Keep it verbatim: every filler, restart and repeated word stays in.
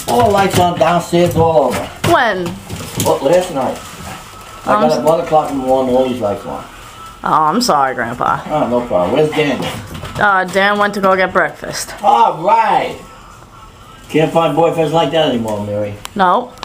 All the lights on downstairs all over. When? Well, last night. I Um, got at one o'clock in the morning, all these lights on. Oh, I'm sorry, Grandpa. Oh, no problem. Where's Dan? Uh, Dan went to go get breakfast. All right. Can't find boyfriends like that anymore, Mary. No.